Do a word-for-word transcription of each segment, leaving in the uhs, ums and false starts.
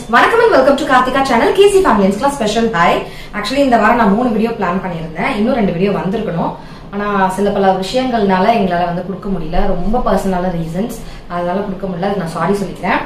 வணக்கம் and welcome to Karthika channel. K C Family Class special hi. Actually இந்த வாரம் நான் மூணு வீடியோ பிளான் பண்ணியிருந்தேன். இன்னும் ரெண்டு வீடியோ வந்திருக்கணும். ஆனா சில பல விஷயங்கள்னால எங்களால வந்து கொடுக்க முடியல. ரொம்ப பர்சனலான ரீசன்ஸ். அதனால கொடுக்க முடியல. நான் சாரி சொல்லிக்கிறேன்.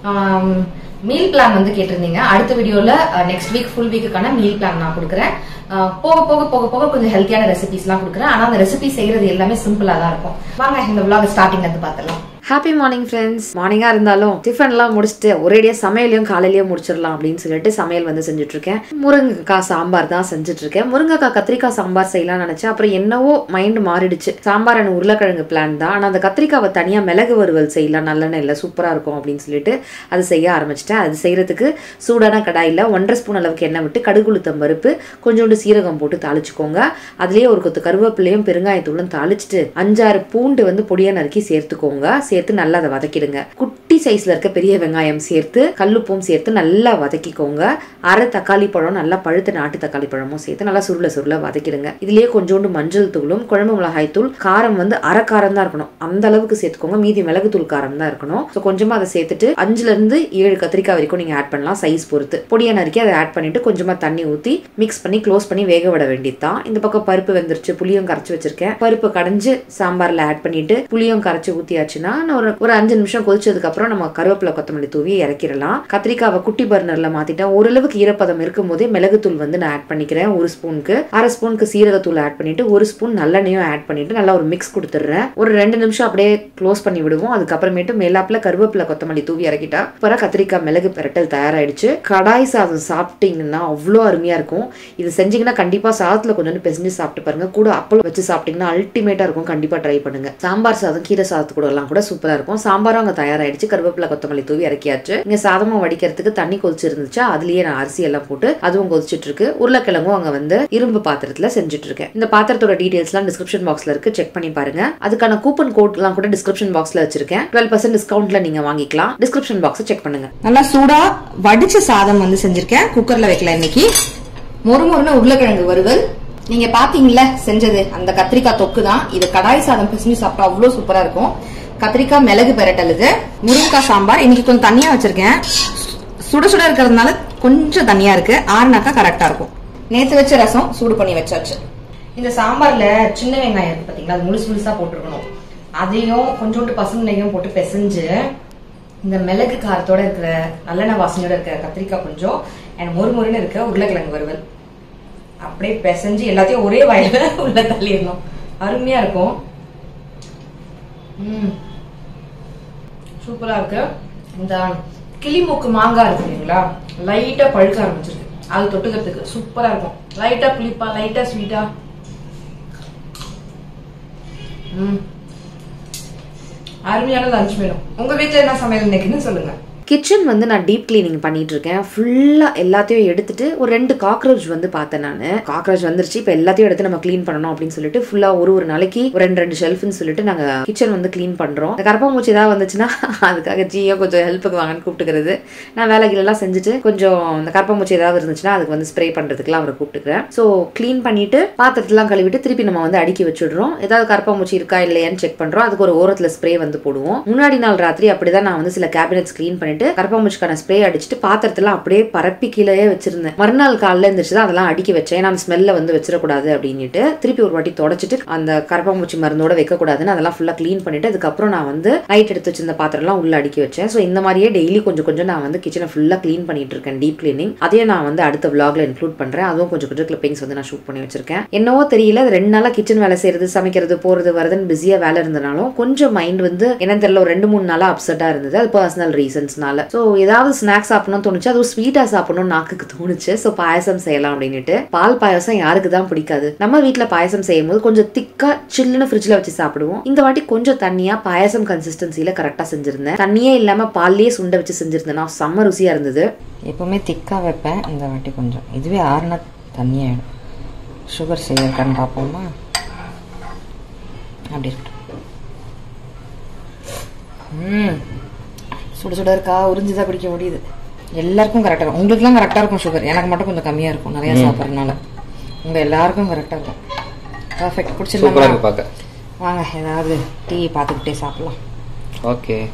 மீல் பிளான் வந்து கேட்டிருந்தீங்க. அடுத்த வீடியோல நெக்ஸ்ட் வீக் ஃபுல் வீக்குக்கான மீல் பிளான் நான் கொடுக்குறேன். போக போக போக போக கொஞ்சம் ஹெல்த்தியான ரெசிபிஸ் எல்லாம் கொடுக்குறேன். ஆனா அந்த ரெசிபி செய்யறது எல்லாமே சிம்பிளா தான் இருக்கும். வாங்க இந்த vlog ஸ்டார்டிங்ல இருந்து பார்த்தலாம். Happy morning friends. மார்னிங்கா இருந்தாலும் டிஃபன்லாம் முடிச்சுட்டு ஒரேடியா சமையலையும் காலையிலேயே முடிச்சிடலாம் அப்படின்னு சொல்லிட்டு சமையல் வந்து செஞ்சுட்டு இருக்கேன். முருங்கைக்காய் சாம்பார் தான் செஞ்சுட்டு இருக்கேன். முருங்கைக்காய் கத்திரிக்காய் சாம்பார் செய்யலாம்னு நினைச்சேன். அப்புறம் என்னவோ மைண்ட் மாறிடுச்சு. சாம்பார் அண்ட் உருளைக்கிழங்கு பிளான் தான். ஆனால் அந்த கத்திரிக்காவை தனியா மிளகு வறுவல் செய்யலாம், நல்லெண்ணெய் இல்லை சூப்பரா இருக்கும் அப்படின்னு சொல்லிட்டு அது செய்ய ஆரம்பிச்சிட்டேன். அது செய்யறதுக்கு சூடான கடாயில் ஒன்றரை ஸ்பூன் அளவுக்கு எண்ணெய் விட்டு கடுகுளுத்தம் பருப்பு கொஞ்சோண்டு சீரகம் போட்டு தாளிச்சுக்கோங்க. அதுலேயே ஒரு கொத்து கருவேப்பிலையும் பெருங்காயத்தூளும் தாளிச்சுட்டு அஞ்சாறு பூண்டு வந்து பொடியா நறுக்கி சேர்த்துக்கோங்க. சேர்த்து நல்லா அதை வதக்கிடுங்க. குட்டி சைஸ்ல இருக்க பெரிய வெங்காயம் சேர்த்து கல்லுப்பும் சேர்த்து நல்லா வதக்கிக்கோங்க. அரை தக்காளி பழம் நல்லா பழுத்த நாட்டு தக்காளி பழமும் சேர்த்து நல்லா சுருள சுருள வதக்கிடுங்க. இதுலயே கொஞ்சோண்டு மஞ்சள் தூளும் குழம்பு மிளகாய் தூள், காரம் வந்து அரை காரம் தான் இருக்கணும், அந்த அளவுக்கு சேர்த்துக்கோங்க. மீதி மிளகு தூள் காரம் தான் இருக்கணும். ஸோ கொஞ்சமா அதை சேர்த்துட்டு அஞ்சுல இருந்து ஏழு கத்திரிக்காய் வரைக்கும் நீங்க ஆட் பண்ணலாம், சைஸ் பொறுத்து. பொடியா நறுக்கி அதை ஆட் பண்ணிட்டு கொஞ்சமா தண்ணி ஊற்றி மிக்ஸ் பண்ணி க்ளோஸ் பண்ணி வேக விட வேண்டியதுதான். இந்த பக்கம் பருப்பு வெந்துருச்சு, புளியும் கரைச்சி வச்சிருக்கேன். பருப்பு கடைஞ்சு சாம்பார்ல ஆட் பண்ணிட்டு புளியும் கரைச்சி ஊத்தியாச்சுன்னா ஒரு ஒரு அஞ்சு நிமிஷம் கொதிச்சதுக்கு அப்புறம் நம்ம கருவேப்பிலை கொத்தமல்லி தூவி இறக்கிடலாம். கத்திரிக்காவை குட்டி பர்னர்ல மாத்திட்டேன். ஓரளவுக்கு ஈரப்பதம் இருக்கும் போதே மிளகுத்தூள் வந்து நான் ஆட் பண்ணிக்கிறேன். ஒரு ஸ்பூனுக்கு அரை ஸ்பூனுக்கு சீரகத்தூள் ஆட் பண்ணிட்டு ஒரு ஸ்பூன் நல்லெண்ணையும் ஆட் பண்ணிட்டு நல்லா ஒரு மிக்ஸ் கொடுத்துடுறேன். ஒரு ரெண்டு நிமிஷம் அப்படியே க்ளோஸ் பண்ணி விடுவோம். அதுக்கப்புறமேட்டு மேலாப்புல கருவேப்பிலை கொத்தமல்லி தூவி இறக்கிட்டா அப்புறம் கத்திரிக்காய் மிளகு பிரட்டல் தயாராயிடுச்சு. கடாய் சாதம் சாப்பிட்டீங்கன்னா அவ்வளோ அருமையா இருக்கும். இது செஞ்சீங்கன்னா கண்டிப்பா சாதத்துல கொஞ்சம் பிசைஞ்சு சாப்பிட்டு பாருங்க. கூட அப்பளம் வச்சு சாப்பிட்டீங்கன்னா அல்டிமேட்டா இருக்கும். கண்டிப்பா ட்ரை பண்ணுங்க. சாம்பார் சாதம் கீரை சாதத்து கூட எல்லாம் கூட சூப்பரா இருக்கும். சாம்பாரும் அங்க தயாராயிடுச்சு. கருவேப்பிலை கொத்தமல்லி தூவி இறக்கியாச்சு. இங்க சாதமும் வடிக்கிறதுக்கு தண்ணி கொதிச்சு இருந்துச்சு. அதுலயே நான் அரிசி எல்லாம் போட்டு அதுவும் கொதிச்சுட்டு இருக்கு. உருளைக்கிழங்கும் அங்க வந்து இரும்பு பாத்திரத்துல செஞ்சுட்டு இருக்கேன். இந்த பாத்திரத்தோட டீடைல்ஸ் எல்லாம் டிஸ்கிரிப்ஷன் பாக்ஸ்ல இருக்கு, செக் பண்ணி பாருங்க. அதுக்கான கூப்பன் கோட் எல்லாம் கூட டிஸ்கிரிப்ஷன் பாக்ஸ்ல வச்சிருக்கேன். டுவெல் பர்சன்ட் டிஸ்கவுண்ட்ல நீங்க வாங்கிக்கலாம். டிஸ்கிரிப்ஷன் பாக்ஸ் செக் பண்ணுங்க. நல்லா சூடா வடிச்ச சாதம் வந்து செஞ்சிருக்கேன். குக்கர்ல வைக்கல இன்னைக்கு. மொறு மொறுன்னு உருளைக்கிழங்கு வறுவல். நீங்க பாத்தீங்கல்ல செஞ்சது அந்த கத்திரிக்காய் தொக்கு தான். இது கடாய் சாதம் பிசைஞ்சு சாப்பிட்டா அவ்வளவு சூப்பரா இருக்கும். கத்திரிக்காய் மிளகு பெரட்டலுது, முருங்கைக்காய் சாம்பார். இன்னைக்கு கொஞ்சம் தனியா வச்சிருக்கேன். சுட சுட இருக்கிறதுனால கொஞ்சம் தனியா இருக்கு. ஆறுனாக்கா கரெக்டா இருக்கும். நேத்து வச்ச ரசம் சூடு பண்ணி வச்சாச்சு. இந்த சாம்பார்ல சின்ன வெங்காயம் இருக்கு பாத்தீங்களா, அது முழுசு முழுசா போட்டுருக்கணும். அதையும் கொஞ்சோண்டு பசுமையும் போட்டு பிசைஞ்சு இந்த மிளகு காரத்தோட இருக்கிற நல்லெண்ணெய் வாசனையோட இருக்கிற கத்திரிக்காய் கொஞ்சம் அண்ட் மொறு மொறுன்னு இருக்க உருளைக்கிழங்கு வறுவல் அப்படியே பிசைஞ்சு எல்லாத்தையும் ஒரே வாயில உள்ள தள்ளிடணும். அருமையா இருக்கும். உம் சூப்பரா இருக்கு. இந்த கிளிமூக்கு மாங்காய் இருக்கு இல்லைங்களா, லைட்டா பழுக்க ஆரம்பிச்சிருக்கு. அது தொட்டுக்கிறதுக்கு சூப்பரா இருக்கும். லைட்டா புளிப்பா, லைட்டா ஸ்வீட்டா. உம் அருமையான லஞ்ச் வேணும். உங்க வீட்டுல என்ன சமையல் இன்னைக்குன்னு சொல்லுங்க. கிச்சன் வந்து நான் டீப் கிளீனிங் பண்ணிட்டு இருக்கேன். ஃபுல்லா எல்லாத்தையும் எடுத்துட்டு ஒரு ரெண்டு காக்ரோச் வந்து பார்த்தேன். நான் காக்ரோச் வந்துருச்சு, இப்போ எல்லாத்தையும் எடுத்து நம்ம கிளீன் பண்ணணும் அப்படின்னு சொல்லிட்டு ஃபுல்லா ஒரு ஒரு நாளைக்கு ஒரு ரெண்டு ரெண்டு ஷெல்ஃப்னு சொல்லிட்டு நாங்க கிச்சன் வந்து கிளீன் பண்றோம். இந்த கரப்பாம்பூச்சி ஏதாவது வந்துச்சுன்னா அதுக்காக ஜியோ கொஞ்சம் ஹெல்ப்புக்கு வாங்கன்னு கூப்பிட்டுக்கிறது. நான் வேலைகள் எல்லாம் செஞ்சுட்டு கொஞ்சம் இந்த கரப்பாம்பூச்சி ஏதாவது இருந்துச்சுன்னா அதுக்கு வந்து ஸ்ப்ரே பண்றதுக்குலாம் அவரை கூப்பிட்டுக்கிறேன். ஸோ கிளீன் பண்ணிட்டு பாத்திரத்தெல்லாம் கழுவிட்டு திருப்பி நம்ம வந்து அடுக்கி வச்சுடுறோம். ஏதாவது கரப்பாம்பூச்சி இருக்கா இல்லையான்னு செக் பண்றோம். அதுக்கு ஒரு ஓரத்துல ஸ்ப்ரே வந்து போடுவோம். முன்னாடி நாள் ராத்திரி அப்படிதான் நான் வந்து சில கேபினெட்ஸ் கிளீன் பண்ணிட்டு கரப்பாம்பூச்சிக்கான ஸ்ப்ரே அடிச்சுட்டு பாத்திரத்துல அப்படியே பரப்பி கீழே வச்சிருந்தேன். மறுநாள் காலையில இருந்துச்சுதான் அதெல்லாம் அடிக்க வச்சேன். நான் ஸ்மெல்ல வந்து வச்சிடக்கூடாது அப்படின்ட்டு திருப்பி ஒரு வாட்டி தொடச்சிட்டு அந்த கரப்பாம்பூச்சி மருந்தோட வைக்கக்கூடாதுன்னு அதெல்லாம் ஃபுல்லா கிளீன் பண்ணிட்டு அதுக்கப்புறம் நான் வந்து நைட் எடுத்து வச்சிருந்த பாத்திரம் எல்லாம் உள்ள அடுக்கி வச்சேன். ஸோ இந்த மாதிரியே டெய்லி கொஞ்சம் கொஞ்சம் நான் வந்து கிச்சனை ஃபுல்லா கிளீன் பண்ணிட்டு இருக்கேன், டீப் கிளீனிங். அதையும் நான் வந்து அடுத்த vlogல இன்க்ளூட் பண்றேன். அதுவும் கொஞ்சம் கொஞ்சம் கிளிப்பிங்ஸ் வந்து நான் ஷூட் பண்ணி வச்சிருக்கேன். என்னவோ தெரியல, ரெண்டு நாளா கிச்சன் வேலை செய்யறது, சமைக்கிறது, போறது வரதுன்னு பிஸியா வேலை இருந்தனாலும் கொஞ்சம் மைண்ட் வந்து என்ன தெரியல ஒரு ரெண்டு மூணு நாளா அப்செட்டா இருந்தது. அது பர்சனல் ரீசன்ஸ்னால. ஸோ ஏதாவது ஸ்நாக்ஸ் சாப்பிடணும்னு தோணுச்சு, அது ஸ்வீட்டா சாப்பிடணும்னு நாக்குக்கு தோணுச்சு. ஸோ பாயசம் செய்யலாம் அப்படின்ட்டு. பால் பாயசம் யாருக்கு தான் பிடிக்காது. நம்ம வீட்டில் பாயசம் செய்யும் போது கொஞ்சம் திக்கா சில்லுன்னு ஃப்ரிட்ஜ்ல வச்சு சாப்பிடுவோம். இந்த வாட்டி கொஞ்சம் தண்ணியா பாயசம் கன்சிஸ்டன்சில கரெக்டா செஞ்சிருந்தேன். தண்ணியே இல்லாம பால்லேயே சுண்ட வச்சு செஞ்சிருந்தேன். செம்ம ருசியா இருந்தது. எப்பவுமே திக்கா வைப்பேன், இந்த வாட்டி கொஞ்சம் இதுவே ஆறுனா தண்ணியாயிடும். சுகர் செய்யறதுன்னு பார்ப்போமா? அப்படி இருக்கு. ம் சுட சுட இருக்கா, உறிஞ்சுதான் குடிக்க முடியுது. எல்லாருக்கும் கரெக்டாக இருக்கும். உங்களுக்குலாம் கரெக்டாக இருக்கும் சுகர், எனக்கு மட்டும் கொஞ்சம் கம்மியாக இருக்கும் நிறையா சாப்பிட்றதுனால. உங்கள் எல்லாருக்கும் கரெக்டாக இருக்கும். பர்ஃபெக்ட். பிடிச்சிருக்காங்க. வாங்க ஏதாவது டீ பார்த்துக்கிட்டே சாப்பிடலாம். ஓகே.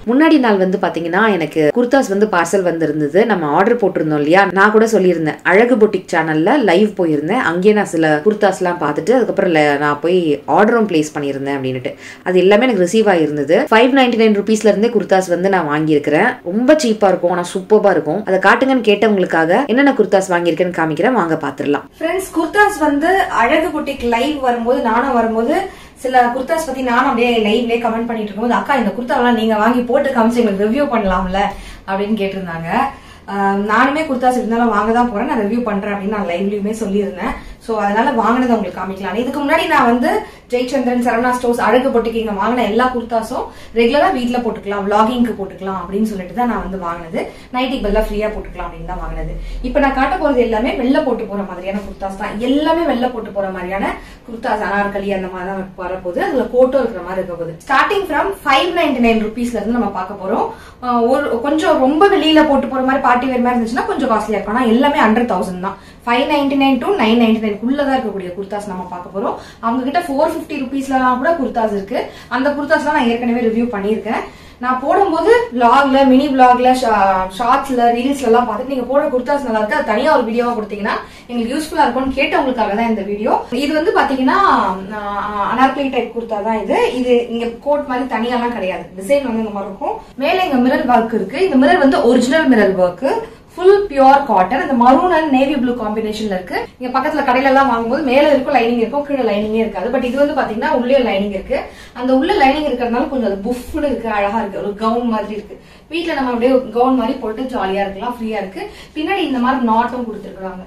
முன்னாடி நாள் வந்து பாத்தீங்கன்னா எனக்கு குர்தாஸ் வந்து பார்சல் வந்து இருந்தது. நம்ம ஆர்டர் போட்டிருந்தோம் இல்லையா, நான் கூட சொல்லியிருந்தேன் அழகு பொட்டிக் சேனல்ல லைவ் போயிருந்தேன். அங்கேயே நான் சில குர்தாஸ் எல்லாம் பார்த்துட்டு அதுக்கப்புறம் நான் போய் ஆர்டரும் பிளேஸ் பண்ணியிருந்தேன் அப்படின்ட்டு. அது எல்லாமே எனக்கு ரிசீவ் ஆகிருந்தது. ஃபைவ் நைன்டி நைன் ருபீஸ்ல இருந்தே குர்தாஸ் வந்து நான் வாங்கியிருக்கிறேன். ரொம்ப சீப்பா இருக்கும், ஆனா சூப்பரா இருக்கும். அதை காட்டுங்கன்னு கேட்டவங்களுக்காக என்னென்ன குர்தாஸ் வாங்கியிருக்கேன்னு காமிக்கிறேன், வாங்க பாத்துடலாம். ஃப்ரெண்ட்ஸ், குர்தாஸ் வந்து அழகு பொட்டிக் லைவ் வரும்போது நானும் வரும்போது சில குர்தாஸ் பத்தி நானும் அப்படியே லைவ்லயே கமெண்ட் பண்ணிட்டு இருக்கும்போது, அக்கா இந்த குர்தாவெல்லாம் நீங்க வாங்கி போட்டு காமிச்சு எங்களுக்கு ரிவ்யூ பண்ணலாம்ல அப்படின்னு கேட்டிருந்தாங்க. நானுமே குர்தாஸ் இருந்தாலும் வாங்க தான் போறேன், நான் ரிவ்யூ பண்றேன் அப்படின்னு நான் லைவ்லயுமே சொல்லியிருந்தேன். சோ அதனால வாங்கினதை உங்களுக்கு காமிக்கலாம். இதுக்கு முன்னாடி நான் வந்து ஜெயச்சந்திரன், சரவணா ஸ்டோர்ஸ், அழகு பொட்டிக்கு இங்க வாங்கின எல்லா குர்தாஸும் ரெகுலரா வீட்டுல போட்டுக்கலாம், விளாகிங்க்கு போட்டுக்கலாம் அப்படின்னு சொல்லிட்டு தான் நான் வந்து வாங்கினது. நைட்டுக்கு பதிலாக ஃப்ரீயா போட்டுக்கலாம் அப்படின்னு தான் வாங்கினது. இப்ப நான் காட்ட போறது எல்லாமே வெள்ள போட்டு போற மாதிரியான குர்தாஸ் தான். எல்லாமே வெள்ள போட்டு போற மாதிரியான குர்தாஸ், அனார்கலி அந்த மாதிரி தான் வரப்போகுது. அதுல கோட்டோ இருக்கிற மாதிரி இருக்க போகுது. Starting from five ninety nine ருபீஸ்ல இருந்து நம்ம பார்க்க போறோம். ஒரு கொஞ்சம் ரொம்ப வெளியில போட்டு போற மாதிரி பார்ட்டி வேர் மாதிரி இருந்துச்சுன்னா கொஞ்சம் காஸ்ட்லியா இருக்கும். ஆனா எல்லாமே அண்டர் தௌசண்ட் தான். Five ninety nine to nine ninety nine உள்ளதான் இருக்கக்கூடிய குர்தாஸ் நம்ம பார்க்க போறோம். அவங்க கிட்ட ஃபோர் பிப்டி ருபீஸ்லாம் கூட குர்தாஸ் இருக்கு. அந்த குர்தாஸ்லாம் நான் ஏற்கனவே ரிவ்யூ பண்ணியிருக்கேன். நான் போடும்போது விளாக்ல, மினி விளாக்ல, ஷார்ட்ஸ்ல, ரீல்ஸ்ல எல்லாம் பார்த்துட்டு நீங்க போட குர்தாஸ் நல்லா இருக்கு, அது தனியா ஒரு வீடியோவா கொடுத்தீங்கன்னா எங்களுக்கு யூஸ்ஃபுல்லா இருக்கும்னு கேட்டவங்களுக்காக தான் இந்த வீடியோ. இது வந்து பாத்தீங்கன்னா அனார்கலி டைப் குர்தா தான் இது. இது இங்க கோட் மாதிரி தனியாலாம் கிடையாது. டிசைன் வந்து இந்த மாதிரி இருக்கும். மேல இங்க மிரர் ஒர்க் இருக்கு. இந்த மிரர் வந்து original mirror work, full pure cotton. அந்த மரூன் அண்ட் நேவி ப்ளூ காம்பினேஷன்ல இருக்கு. இங்க பக்கத்துல கடையில எல்லாம் வாங்கும்போது மேல இருக்கும் லைனிங் இருக்கும், கீழே லைனிங்கே இருக்காது. பட் இது வந்து பாத்தீங்கன்னா உள்ளே லைனிங் இருக்கு. அந்த உள்ள லைனிங் இருக்கிறதுனால கொஞ்சம் அது புஃப்னு இருக்கு, அழகா இருக்கு, ஒரு கவுன் மாதிரி இருக்கு. வீட்டுல நம்ம அப்படியே கவுன் மாதிரி போட்டு ஜாலியா இருக்கலாம், ஃப்ரீயா இருக்கு. பின்னாடி இந்த மாதிரி நாட்டும் கொடுத்துருக்காங்க.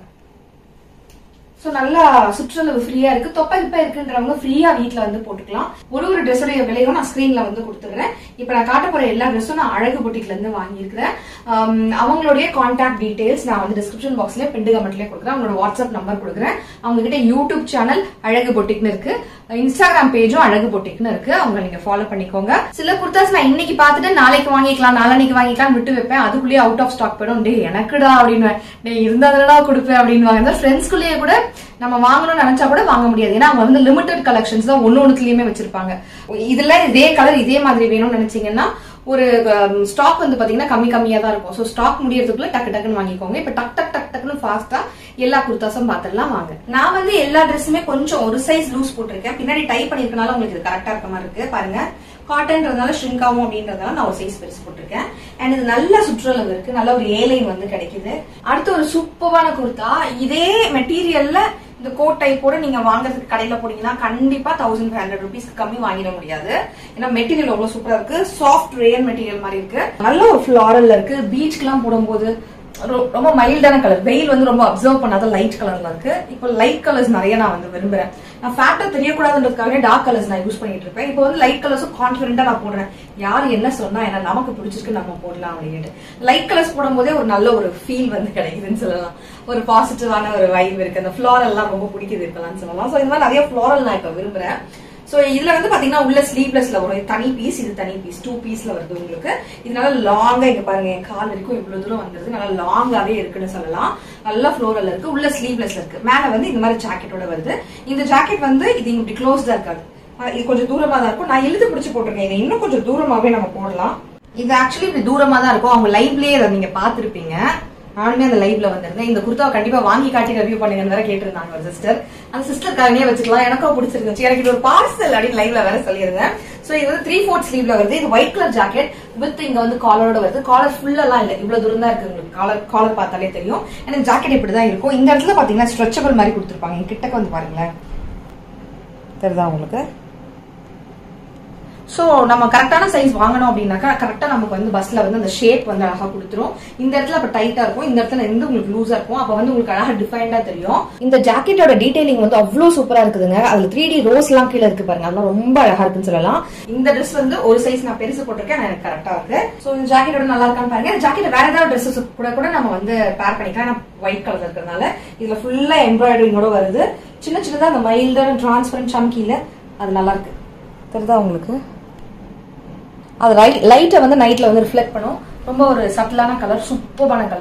சோ நல்லா சுற்றளவு ஃப்ரீயா இருக்கு. தொப்பை இப்ப இருக்குன்றவங்க ஃப்ரீயா வீட்டுல வந்து போட்டுக்கலாம். ஒரு ஒரு ட்ரெஸ்ஸோட விலையும் நான் ஸ்கிரீன்ல வந்து கொடுத்துக்கிறேன். இப்ப நான் காட்ட போற எல்லா ட்ரெஸ்ஸும் நான் அழகு பொட்டிக்ல இருந்து வாங்கியிருக்கிறேன். அவங்களுடைய கான்டாக்ட் டீடைல்ஸ் நான் வந்து டிஸ்கிரிப்ஷன் பாக்ஸ்ல பின் கமெண்ட்லயே கொடுக்குறேன். அவங்களோட வாட்ஸ்அப் நம்பர் கொடுக்குறேன். அவங்க கிட்ட யூடியூப் சேனல் அழகு பொட்டிக்னு இருக்கு, இன்ஸ்டாகிராம் பேஜும் அழகு பொட்டிக்னு இருக்கு. அவங்க நீங்க ஃபாலோ பண்ணிக்கோங்க. சில குர்தாஸ் நான் இன்னைக்கு பாத்துட்டு நாளைக்கு வாங்கிக்கலாம், நாளைக்கு வாங்கிக்கலாம் விட்டு வைப்பேன். அதுக்குள்ளேயே அவுட் ஆஃப் ஸ்டாக் போயிடும். டே எனக்குடா அப்படின்னு, டே இருந்தா கொடுப்பேன் அப்படின்னு வாங்க. ஃப்ரெண்ட்ஸ்குள்ளேயே கூட நம்ம வாங்கணும்னு நினைச்சா கூட வாங்க முடியாது. ஏன்னா அவங்க வந்து லிமிடெட் கலெக்ஷன்ஸ் தான் ஒன்னு ஒண்ணுலயுமே வச்சிருப்பாங்க. இதுல இதே கலர் இதே மாதிரி வேணும்னு நினைச்சீங்கன்னா ஒரு ஸ்டாக் வந்து பாத்தீங்கன்னா கம்மி கம்மியா தான் இருக்கும். சோ ஸ்டாக் முடியறதுக்குள்ள டக்கு டக்குன்னு வாங்கிக்கோங்க. இப்ப டக் டக் டக் டக்குன்னு ஃபாஸ்டா எல்லா குர்தாஸும் பாத்திரலாம் வாங்க. நான் வந்து எல்லா ட்ரெஸ்ஸுமே கொஞ்சம் ஒரு சைஸ் லூஸ் போட்டிருக்கேன். பின்னாடி டைப் பண்ணிருக்கனால உங்களுக்கு இது கரெக்டா இருக்க மாதிரி இருக்கு. பாருங்க, காட்டன்றதுனால ஷ்ரிங்க் ஆகும் அப்படின்றதுனால நான் ஒரு சைஸ் பெருசு போட்டிருக்கேன். அண்ட் இது நல்ல சுற்றளவு இருக்கு, நல்ல ஒரு ஏ லைன் வந்து கிடைக்குது. அடுத்து ஒரு சூப்பரான குர்தா. இதே மெட்டீரியல்ல இந்த கோட் டைப்போட நீங்க வாங்குறதுக்கு கடையில போனீங்கன்னா கண்டிப்பா தௌசண்ட் ஃபைவ் ஹண்ட்ரட் ருபீஸ்க்கு கம்மி வாங்கிட முடியாது. ஏன்னா மெட்டீரியல் அவ்வளவு சூப்பரா இருக்கு. சாஃப்ட் ரேயன் மெட்டீரியல் மாதிரி இருக்கு. நல்ல ஒரு ஃபிளாரல்ல இருக்கு. பீச்சுக்கு எல்லாம் போடும்போது ரொம்ப மைல்டான கலர். வெயில் வந்து ரொம்ப அப்சர்வ் பண்ணாத லைட் கலர்ல இருக்கு. இப்போ லைட் கலர்ஸ் நிறைய நான் வந்து விரும்புறேன். நான் ஃபேட்டா தெரியக்கூடாதுன்றதுக்காக டார்க் கலர்ஸ் நான் யூஸ் பண்ணிட்டு இருப்பேன். இப்போ வந்து லைட் கலர்ஸும் கான்பிடென்டா நான் போடுறேன். யாரு என்ன சொன்னா என்ன, நமக்கு பிடிச்சிருக்கு நம்ம போடலாம் அப்படின்ட்டு. லைட் கலர்ஸ் போடும் போதே ஒரு நல்ல ஒரு ஃபீல் வந்து கிடைக்குதுன்னு சொல்லலாம். ஒரு பாசிட்டிவான ஒரு வைப் இருக்கு. அந்த ஃபிளாரல் எல்லாம் ரொம்ப பிடிக்குது இப்பெல்லாம் சொல்லலாம். சோ இந்த மாதிரி நிறைய ஃபிளாரல் நான் இப்ப விரும்புறேன். சோ இதுல வந்து பாத்தீங்கன்னா உள்ள ஸ்லீவ்லெஸ்ல வரும். தனி பீஸ், இது தனி பீஸ், டூ பீஸ்ல வருது உங்களுக்கு. இதனால லாங்கா இங்க பாருங்க, என் கால் வரைக்கும் இவ்வளவு தூரம் வந்துருது. நல்லா லாங்காவே இருக்குன்னு சொல்லலாம். நல்ல ஃப்ளோரல் இருக்கு. உள்ள ஸ்லீவ்லெஸ்ல இருக்கு. மேல வந்து இந்த மாதிரி ஜாக்கெட்டோட வருது. இந்த ஜாக்கெட் வந்து இது இப்படி க்ளோஸ்டா இருக்காது, இது கொஞ்சம் தூரமா தான் இருக்கும். நான் இழுத்து பிடிச்சு போட்டிருக்கேன். இது இன்னும் கொஞ்சம் தூரமாவே நம்ம போடலாம். இது ஆக்சுவலி இப்படி தூரமா தான் இருக்கும். அவங்க லைவ்லயே அதை நீங்க பாத்துருப்பீங்க. நானுமே அந்த லைவ்ல வந்திருந்தேன். இந்த குர்தாவை கண்டிப்பா வாங்கி காட்டி ரிவ்யூ பண்ணுங்கன்னு வேற கேட்டிருந்தாங்க ஒரு சிஸ்டர். அந்த சிஸ்டருக்காகவே வச்சுக்கலாம், எனக்கும் பிடிச்சிருந்துச்சு. எனக்கு இது ஒரு பார்சல் அப்படின்னு லைவ்ல வேற சொல்லியிருந்தேன். சோ இது வந்து த்ரீ ஃபோர்த் ஸ்லீவ்ல வருது. இது ஒயிட் கலர் ஜாக்கெட் வித் இங்க வந்து காலரோட வருது. காலர் ஃபுல்லா எல்லாம் இல்ல, இவ்வளவு தூரம் தான் இருக்கு. உங்களுக்கு காலர் காலர் பார்த்தாலே தெரியும். எனக்கு ஜாக்கெட் இப்படிதான் இருக்கும். இந்த இடத்துல பாத்தீங்கன்னா ஸ்ட்ரெச்சபிள் மாதிரி கொடுத்துருப்பாங்க. கிட்டக்க வந்து பாருங்களேன், தெரியுதா உங்களுக்கு? சோ நம்ம கரெக்டான சைஸ் வாங்கணும் அப்படின்னாக்கா கரெக்டா நமக்கு வந்து பஸ்ல வந்து அந்த ஷேப் வந்து அழகா கொடுத்துரும். இந்த இடத்துல அப்ப டைட்டா இருக்கும், இந்த இடத்துல இருந்து உங்களுக்கு லூஸா இருக்கும். அப்ப வந்து உங்களுக்கு அழகா டிஃபைன்டா தெரியும். இந்த ஜாக்கெட்டோட டீடைலிங் வந்து அவ்வளவு சூப்பரா இருக்குதுங்க. அதுல த்ரீ டி ரோஸ் எல்லாம் கீழே இருக்கு பாருங்க, அதெல்லாம் ரொம்ப அழகா இருக்குன்னு சொல்லலாம். இந்த ட்ரெஸ் வந்து ஒரு சைஸ் நான் பெருசு போட்டிருக்கேன், எனக்கு கரெக்டா இருக்கு. சோ இந்த ஜாக்கெட்டோட நல்லா இருக்கான்னு பாருங்க. இந்த ஜாக்கெட் வேற ஏதாவது ட்ரெஸ்ஸஸ் கூட கூட நம்ம வந்து பேர் பண்ணிக்கலாம். ஒயிட் கலர் இருக்கிறதுனால இதுல ஃபுல்லா எம்ப்ராய்டரிங்கோட வருது. சின்ன சின்னதா அந்த மைல்டான டிரான்ஸ்பரண்ட் சம்கில அது நல்லா இருக்கு. தெரியுதா உங்களுக்கு? அது லைட்டை வந்து நைட்ல வந்து ரிஃப்ளெக்ட் பண்ணும். ரொம்ப ஒரு சட்டிலான கலர், சூப்பரான கலர்.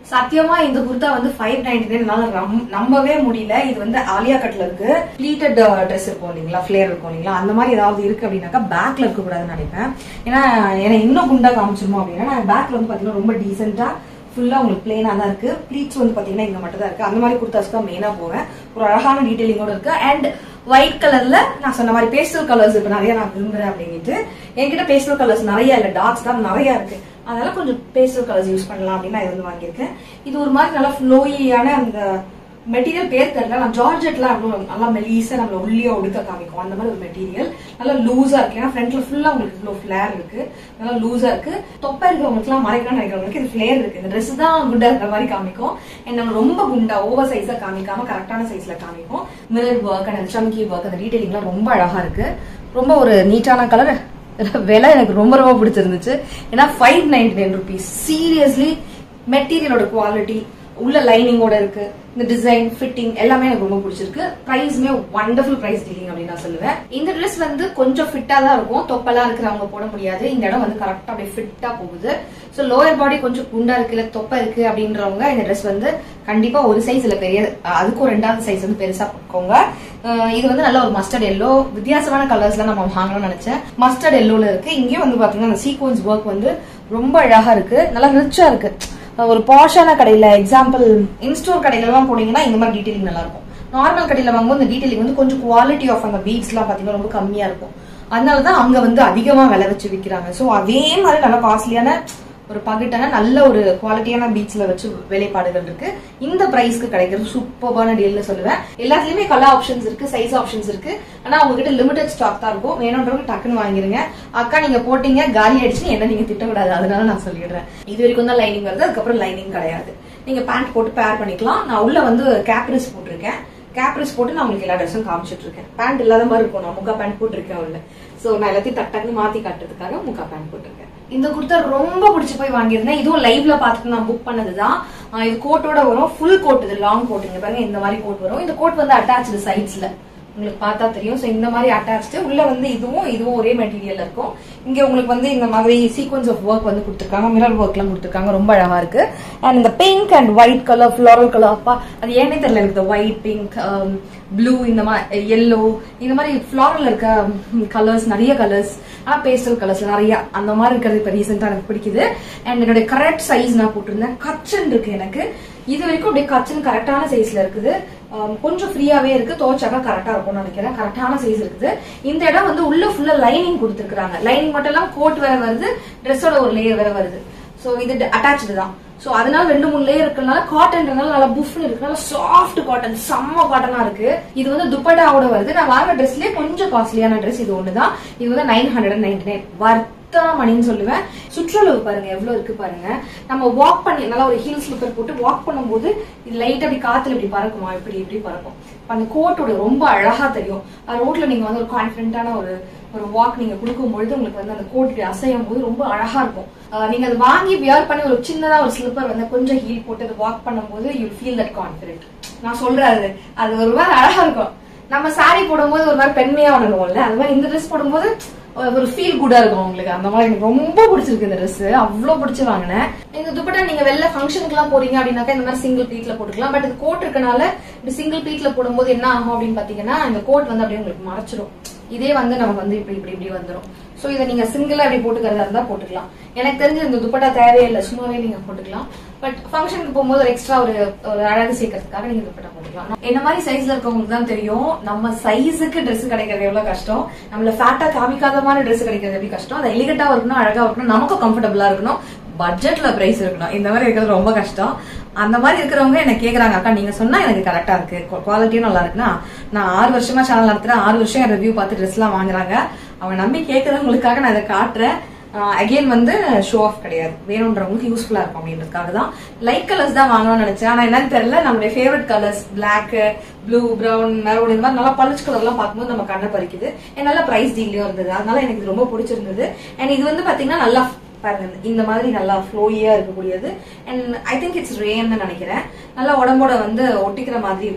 சத்தியமா இந்த குர்தா வந்து ஃபைவ் நைன்டி நைன் நம்பவே முடியல. இது வந்து ஆலியா கட்ல இருக்கு. ப்ளீட்டட் ட்ரெஸ் இருக்கும் இல்லைங்களா, ஃபிளேர் இருக்கும் இல்லைங்களா, அந்த மாதிரி ஏதாவது இருக்கு அப்படின்னாக்கா பேக்ல இருக்க கூடாதுன்னு நினைப்பேன். ஏன்னா எனக்கு இன்னும் குண்டா காமிச்சிருமோ அப்படின்னா நான் பேக்ல வந்து பாத்தீங்கன்னா ரொம்ப டீசென்டா ஃபுல்லா உங்களுக்கு பிளேனா தான் இருக்கு. ப்ளீட்ஸ் வந்து பாத்தீங்கன்னா இங்க மட்டும் தான் இருக்கு. அந்த மாதிரி குர்தாஸ் தான் மெயினா போவேன். ஒரு அழகான டீடைலிங்கோட இருக்கு. அண்ட் ஒயிட் கலர்ல நான் சொன்ன மாதிரி பேஸ்டல் கலர்ஸ் இப்ப நிறைய நான் விரும்புறேன் அப்படின்ட்டு என்கிட்ட பேஸ்டல் கலர்ஸ் நிறைய இல்ல, டார்க்ஸ் தான் நிறைய இருக்கு. அதனால கொஞ்சம் பேஸ்டல் கலர்ஸ் யூஸ் பண்ணலாம் அப்படின்னு நான் இது வந்து வாங்கியிருக்கேன். இது ஒரு மாதிரி நல்லா ஃப்ளோயியான அந்த மெட்டீரியல் பேர் தெரியல. நான் ஜார்ஜெட்லாம் அவ்வளோ நல்லா மெலீஸா நம்மள உள்ளியா ஒடுக்க காமிக்கும் அந்த மாதிரி ஒரு மெட்டீரியல். நல்லா லூஸா இருக்கு. ஏன்னா ஃப்ரண்ட்ல ஃபுல்லா உங்களுக்கு இவ்வளோ ஃபிளேர் இருக்கு, நல்லா லூஸா இருக்கு. தொப்பை இருக்கிறவங்களுக்கு எல்லாம் மறைக்கணும்னு நினைக்கிறவங்களுக்கு இது ஃபிளேர் இருக்கு. இந்த ட்ரெஸ் தான் குண்டா இருக்கிற மாதிரி காமிக்கும். நம்ம ரொம்ப குண்டா ஓவர் சைஸா காமிக்காம கரெக்டான சைஸ்ல காமிக்கும். மிரர் ஒர்க் அண்ட் சம்கி ஒர்க் அந்த டீடைலிங்லாம் ரொம்ப அழகா இருக்கு. ரொம்ப ஒரு நீட்டான கலர். விலை எனக்கு ரொம்ப ரொம்ப பிடிச்சிருந்துச்சு. ஏன்னா five ninety nine rupees. Seriously மெட்டீரியலோட குவாலிட்டி உள்ள லைனிங்கோட இருக்கு. இந்த டிசைன் ஃபிட்டிங் எல்லாமே எனக்கு ரொம்ப பிடிச்சிருக்கு. பிரைஸ்மே வண்டர்ஃபுல் பிரைஸ் டீலிங் அப்படின்னு நான் சொல்லுவேன். இந்த ட்ரெஸ் வந்து கொஞ்சம் ஃபிட்டா தான் இருக்கும். தொப்பெல்லாம் இருக்கிறவங்க போட முடியாது. இந்த இடம் வந்து கரெக்டா அப்படியே ஃபிட்டா போகுது. சோ லோயர் பாடி கொஞ்சம் குண்டா இருக்கு, இல்ல தொப்பை இருக்கு அப்படின்றவங்க இந்த ட்ரெஸ் வந்து கண்டிப்பா ஒரு சைஸ் இல்ல பெரிய அதுக்கும் ரெண்டாவது சைஸ் வந்து பெருசா போட்டுக்கோங்க. இது வந்து நல்ல ஒரு மஸ்டர்ட் எல்லோ, வித்தியாசமான கலர்ஸ்ல நம்ம வாங்கணும்னு நினைச்சேன். மஸ்டர்ட் எல்லோல இருக்கு. இங்கே வந்து பாத்தீங்கன்னா அந்த சீக்வன்ஸ் ஒர்க் வந்து ரொம்ப அழகா இருக்கு. நல்லா ரிச்சா இருக்கு. ஒரு பாஷான கடையில எக்ஸாம்பிள் இன்ஸ்டோர் கடையில எல்லாம் போனீங்கன்னா இந்த மாதிரி டீடைலிங் நல்லா இருக்கும். நார்மல் கடையில வாங்கும்போது இந்த டீடைலிங் வந்து கொஞ்சம் குவாலிட்டி ஆஃப் அந்த பீட்ஸ் எல்லாம் பாத்தீங்கன்னா ரொம்ப கம்மியா இருக்கும். அதனாலதான் அங்க வந்து அதிகமா விலை வச்சு விற்கிறாங்க. சோ அதே மாதிரி நல்ல காஸ்ட்லியான ஒரு பக்கெட்டான நல்ல ஒரு குவாலிட்டியான பீச்ல வச்சு வேலைப்பாடுகள் இருக்கு. இந்த பிரைஸ்க்கு கிடைக்கிறது சூப்பரான டீல்னு சொல்லுவேன். எல்லாத்துலயுமே கலர் ஆப்ஷன்ஸ் இருக்கு, சைஸ் ஆப்ஷன்ஸ் இருக்கு. ஆனா உங்ககிட்ட லிமிடெட் ஸ்டாக் தான் இருக்கும். வேணும்ன்றவங்க டக்குன்னு வாங்கிருங்க. அக்கா நீங்க போட்டீங்க காலி ஆயிடுச்சு என்ன நீங்க திட்டக்கூடாது, அதனால நான் சொல்லிடுறேன். இது வரைக்கும் தான் லைனிங் வருது, அதுக்கப்புறம் லைனிங் கிடையாது. நீங்க பேண்ட் போட்டு பேர் பண்ணிக்கலாம். நான் உள்ள வந்து கேப்ரிஸ் போட்டிருக்கேன். கேப்ரிஸ் போட்டு நான் உங்களுக்கு எல்லா ட்ரெஸ்ஸும் காமிச்சிட்டு இருக்கேன். பேண்ட் இல்லாத மாதிரி இருக்கும். நான் முக்கா பேண்ட் போட்டிருக்கேன் உள்ள. சோ நான் எல்லாத்தையும் டக்குன்னு மாத்தி காட்டுறதுக்காக முக்கா பேண்ட் போட்டிருக்கேன். இந்த குர்தா ரொம்ப பிடிச்சு போய் வாங்கியிருந்தேன். இதுவும் லைவ்ல பாத்துட்டு நான் புக் பண்ணதுதான். இது கோட்டோட வரும். ஃபுல் கோட், இது லாங் கோட். இங்க பாருங்க இந்த மாதிரி கோட் வரும். இந்த கோட் வந்து அட்டாச்சு சைட்ஸ்ல உங்களுக்கு பார்த்தா தெரியும். சோ இந்த மாதிரி அட்டாச்சு உள்ள வந்து இதுவும் இதுவும் ஒரே மெட்டீரியல் இருக்கும். இங்க உங்களுக்கு வந்து இந்த மாதிரி சீக்வன்ஸ் ஆஃப் ஒர்க் வந்து கொடுத்துருக்காங்க. மிரர் ஒர்க் எல்லாம் கொடுத்துருக்காங்க. ரொம்ப அழகா இருக்கு. அண்ட் இந்த pink and white colour floral colour, அப்பா அது ஏனே தெரியல எனக்கு. ஒயிட், பிங்க், ப்ளூ, இந்த மாதிரி எல்லோ, இந்த மாதிரி ஃபிளாரல் இருக்க கலர்ஸ் நிறைய கலர்ஸ். ஆனா பேஸ்டல் கலர்ஸ் நிறைய அந்த மாதிரி இருக்கிறது இப்ப ரீசெண்டா எனக்கு பிடிக்குது. அண்ட் என்னோட கரெக்ட் சைஸ் நான் போட்டிருந்தேன். கச்சன் இருக்கு எனக்கு. இது வரைக்கும் அப்படியே கச்சன் கரெக்டான சைஸ்ல இருக்குது. கொஞ்சம் ஃப்ரீயாவே இருக்கு. துவைச்சாக்கா கரெக்டா இருக்கும்னு நினைக்கிறேன். கரெக்டான சைஸ் இருக்குது. இந்த இடம் வந்து உள்ள ஃபுல்லா லைனிங் கொடுத்துருக்காங்க. லைனிங் மட்டும் எல்லாம் கோட் வேற வருது, ட்ரெஸ்ஸோட ஒரு லேயர் வேற வருது. சோ இது அட்டாச்சு தான். சோ அதனால ரெண்டு மூணு லேயர் இருக்கனால காட்டன்றனால நல்லா புஃப்னு இருக்கு. நல்லா சாஃப்ட் காட்டன், செம்ம காட்டனா இருக்கு. இது வந்து துப்பட்டாவோட வருது. நான் வாங்க ட்ரெஸ்லயே கொஞ்சம் காஸ்ட்லியான ட்ரெஸ் இது ஒண்ணுதான். இது வந்து நைன் ஹண்ட்ரட் நைன்டி நைன் வர்த்தா மணின்னு சொல்லுவேன். சுற்றளவு பாருங்க எவ்வளவு இருக்கு பாருங்க. நம்ம வாக் பண்ணி நல்லா ஒரு ஹீல் ஸ்லிப்பர் போட்டு வாக் பண்ணும்போது இது லைட் அப்படி காத்துல இப்படி பறக்குமா, இப்படி இப்படி பறக்கும். அந்த கோட்டோட ரொம்ப அழகா தெரியும். ரோட்ல நீங்க வந்து ஒரு கான்பிடென்டான ஒரு ஒரு வாக் நீங்க கொடுக்கும்பொழுது உங்களுக்கு வந்து அந்த கோட் அசையும் போது ரொம்ப அழகா இருக்கும். நீங்க அதை வாங்கி வியர் பண்ணி ஒரு சின்னதா ஒரு ஸ்லிப்பர் வந்து கொஞ்சம் ஹீல் போட்டு அதை வாக் பண்ணும்போது யூ ஃபீல் தட் கான்பிடென்ட். நான் சொல்றது அது ஒரு மாதிரி அழகா இருக்கும். நம்ம சாரி போடும்போது ஒரு மாதிரி பெண்மையா உணர்வோம்ல, அது மாதிரி இந்த ட்ரெஸ் போடும்போது ஒரு ஃபீல் குடா இருக்கும் உங்களுக்கு. அந்த மாதிரி எனக்கு ரொம்ப பிடிச்சிருக்கு இந்த ட்ரெஸ். அவ்வளவு பிடிச்சு வாங்கினேன். இந்த துப்பட்டா நீங்க வெளில ஃபங்க்ஷனுக்கு எல்லாம் போறீங்க அப்படின்னாக்கா இந்த மாதிரி சிங்கிள் பீட்ல போட்டுக்கலாம். பட் இது கோட் இருக்கனால இந்த சிங்கிள் பீட்ல போடும்போது என்ன ஆகும் அப்படின்னு பாத்தீங்கன்னா இந்த கோட் வந்து அப்படியே உங்களுக்கு மறைச்சிடும். இதே வந்து நமக்கு வந்து இப்படி இப்படி இப்படி வந்துடும். சோ இதை நீங்க சிங்கிளா அப்படி போட்டுக்கிறதா இருந்தா போட்டுக்கலாம். எனக்கு தெரிஞ்சு இந்த துப்பட்டா தேவையில்லை, சும்மாவே நீங்க போட்டுக்கலாம். பட் ஃபங்க்ஷனுக்கு போகும்போது ஒரு எக்ஸ்ட்ரா ஒரு ஒரு அழகு சேர்க்கறதுக்காக நீங்க துப்பட்டா போட்டுக்கலாம். என்ன மாதிரி சைஸ்ல இருக்கவங்களுக்கு தான் தெரியும் நம்ம சைஸுக்கு ட்ரெஸ் கிடைக்கிறது எவ்வளவு கஷ்டம். நம்மள ஃபேட்டா காமிக்காத மாதிரி ட்ரெஸ் கிடைக்கிறது எப்படி கஷ்டம். அது எலிகண்டா இருக்கணும், அழகா இருக்கணும், நமக்கும் கம்ஃபர்டபுளா இருக்கணும், பட்ஜெட்ல பிரைஸ் இருக்கணும். இந்த மாதிரி இருக்கிறது ரொம்ப கஷ்டம். அந்த மாதிரி இருக்கிறவங்க என்ன கேக்குறாங்க, அக்கா நீங்க சொன்னா எனக்கு கரெக்டா இருக்கு, குவாலிட்டியும் நல்லா இருக்குன்னா நான் ஆறு வருஷமா சேனல் நடத்துறேன், ஆறு வருஷம் ரிவ்யூ பார்த்து ட்ரெஸ் எல்லாம் வாங்குறாங்க. அவங்க நம்பி கேட்கறவங்களுக்காக நான் இதை காட்டுறேன். அகெயின் வந்து ஷோ ஆஃப் கிடையாது, வேணும்ன்றவங்களுக்கு யூஸ்ஃபுல்லா இருக்கும் அப்படின்றதுக்காக தான். லைட் கலர்ஸ் தான் வாங்கணும்னு நினைச்சேன். ஆனா என்னன்னு தெரியல, நம்மளுடைய favourite colours black, blue, brown, maroon இந்த மாதிரி நல்லா பளிச்சு கலர் எல்லாம் பார்க்கும்போது நம்ம கண்ணை பறிக்குது. நல்ல பிரைஸ் டீல்லயும் இருந்தது, அதனால எனக்கு இது ரொம்ப பிடிச்சிருந்தது. அண்ட் இது வந்து பாத்தீங்கன்னா நல்லா பாருங்க இந்த மாதிரி நல்லா ஃப்ளோயியா இருக்கக்கூடியது. அண்ட் ஐ திங்க் இட்ஸ் ரேன்னு நினைக்கிறேன். நல்லா உடம்போட வந்து ஒட்டிக்கிற மாதிரி இருக்கும்.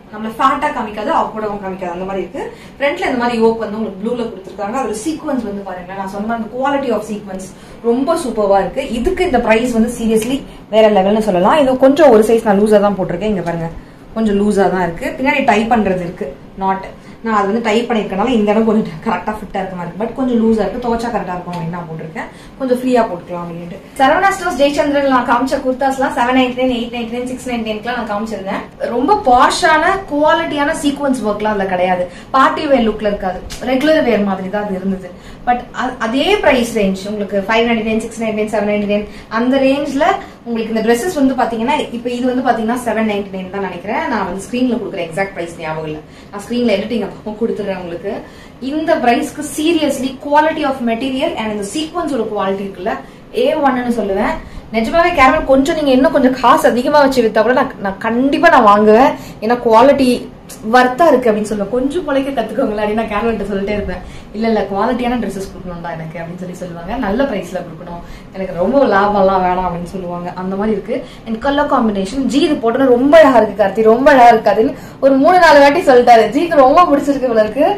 நம்மள ஃபேட்டா காமிக்காது, ஆக்வர்டாவும் காமிக்காது, அந்த மாதிரி இருக்கு. ஃப்ரண்ட்ல இந்த மாதிரி யோக் வந்து உங்களுக்கு ப்ளூல கொடுத்துருக்காங்க. அதுல சீக்வன்ஸ் வந்து பாருங்க, நான் சொன்ன மாதிரி குவாலிட்டி ஆஃப் சீக்வன்ஸ் ரொம்ப சூப்பர்வா இருக்கு. இதுக்கு இந்த பிரைஸ் வந்து சீரியஸ்லி வேற லெவல்னு சொல்லலாம். இது கொஞ்சம் ஒரு சைஸ் நான் லூஸா தான் போட்டிருக்கேன். இங்க பாருங்க கொஞ்சம் லூஸா தான் இருக்கு. பின்னாடி டைப் பண்றது இருக்கு, நாட் நான் அது வந்து டைப் பண்ணிருக்கனால இந்த இடம் கொஞ்சம் கரெக்டா ஃபிட்டா இருக்க மாதிரி இருக்கு. பட் கொஞ்சம் லூஸா இருக்கு, துவச்சா கரெக்டா இருக்கும் அப்படின்னு நான் போட்டிருக்கேன். கொஞ்சம் ஃப்ரீயா போட்டுக்கலாம் அப்படின்ட்டு. சரவணா ஸ்டோர்ஸ் ஜெயச்சந்திரன் நான் காமிச்ச குர்தாஸ் எல்லாம் seven ninety nine eight ninety nine six ninety நைன்க்கு நான் காமிச்சிருந்தேன். ரொம்ப பாஷான குவாலிட்டியான சீக்வன்ஸ் ஒர்க்லாம் அதுல கிடையாது. பார்ட்டி வேர் லுக்ல இருக்காது, ரெகுலர் வேர் மாதிரி தான் அது இருந்தது. பட் அதே பிரைஸ் ரேஞ்ச் உங்களுக்கு five ninety nine six ninety nine seven ninety nine அந்த ரேஞ்ச்ல உங்களுக்கு இந்த ட்ரெஸ்ஸஸ் வந்து பாத்தீங்கன்னா இப்ப இது வந்து பாத்தீங்கன்னா செவன் நைன்டி நைன் தான் நினைக்கிறேன். நான் வந்து ஸ்கிரீன்ல கொடுக்குறேன், எக்ஸாக்ட் பிரைஸ் ஞாபகம் இல்ல, நான் ஸ்கிரீன்ல எடிட்டிங் அப்போ கொடுத்துறேன் உங்களுக்கு. இந்த பிரைஸ்க்கு seriously quality of material and இந்த சீக்வன்ஸோட குவாலிட்டி இருக்குல்ல ஏ ஒன்னு சொல்லுவேன். நிஜமாவே கேரமல் கொஞ்சம் நீங்க இன்னும் கொஞ்சம் காசு அதிகமா வச்சு வித்தா கூட நான் கண்டிப்பா நான் வாங்குவேன். ஏன்னா குவாலிட்டி வர்த்தா இருக்கு அப்படின்னு சொல்லுவேன். கொஞ்சம் பொழைக்க கத்துக்கோங்களேன் அப்படின்னு நான் கேரவன்ட்ட சொல்லிட்டே இருப்பேன். இல்ல இல்ல குவாலிட்டியான ட்ரெஸ்ஸஸ் கொடுக்கணும்டா எனக்கு அப்படின்னு சொல்லி சொல்லுவாங்க. நல்ல பிரைஸ்ல கொடுக்கணும், எனக்கு ரொம்ப லாபம் எல்லாம் வேணாம் அப்படின்னு சொல்லுவாங்க. அந்த மாதிரி இருக்கு. அண்ட் கலர் காம்பினேஷன் ஜி இது போட்டோன்னா ரொம்ப அழகா இருக்கு கார்த்தி, ரொம்ப அழகா இருக்காதுன்னு ஒரு மூணு நாலு வாட்டி சொல்லிட்டாரு. ஜிக்கு ரொம்ப பிடிச்சிருக்கு போல இருக்கு.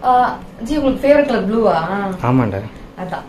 ஜி உங்களுக்கு ஃபேவரட் கலர் ப்ளூவா? ஆமாண்டா, அதான்